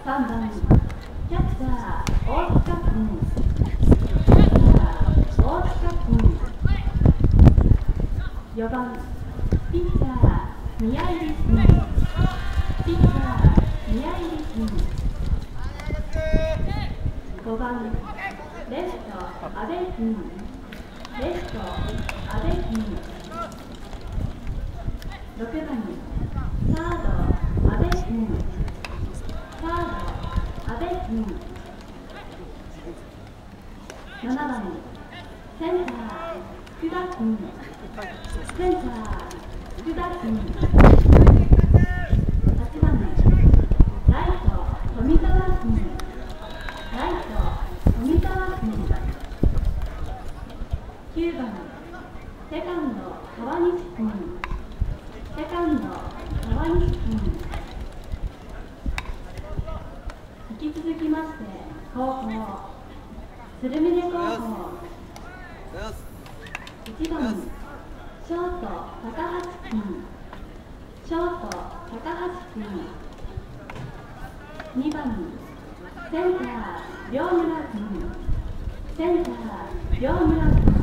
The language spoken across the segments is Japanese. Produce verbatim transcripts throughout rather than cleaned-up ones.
さんばんキャッチャー大塚君、キャッチャー大塚君。よばんピッチャー宮入君、ピッチャー宮入君。ごばんレフト阿部君、レフト阿部君。ろくばんサード阿部君、サード阿部君。ななばんセンター福田君、センター福田君。はちばんライト富澤君、ライト富澤君。きゅうばんセカンド川西君、セカンド川西君。引き続きまして後攻鶴峰高校。いちばんショート高橋君、ショート高橋君。にばんセンター両村君、センター両村君。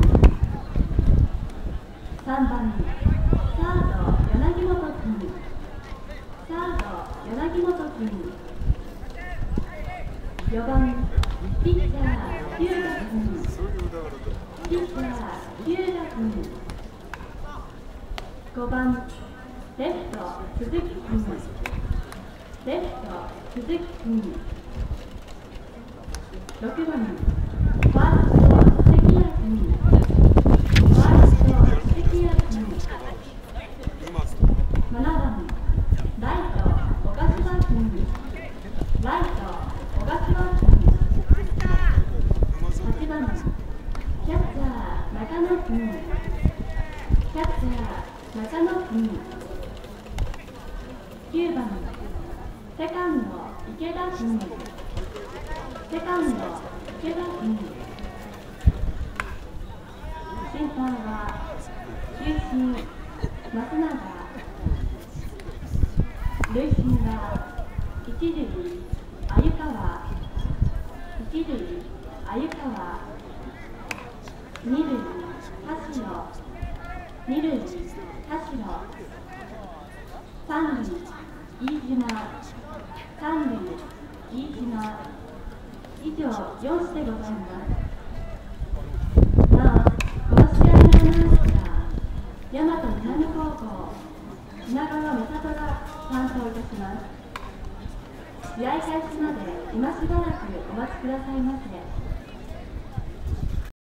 さんばんサード柳本君、サード柳本君。よばんピッチャー日向君、ピッチャー日向君。ごばんレフト鈴木君、レフト鈴木君。ろくばんファースト関谷君、ファースト関谷君。ななばんライト岡島君、ライト岡島君。はちばんキャッチャー中野君、キャッチャー中野君。きゅうばんセカンド池田君、セカンド池田君。審判は球審松永、塁審は一塁鮎川、一塁鮎川、二塁田代、二塁田代、三塁飯島、三塁飯島。以上よんしでございます。なお、この試合のアナウンサー大和南高校品川美里が担当いたします。試合開始まで今しばらくお待ちくださいませ。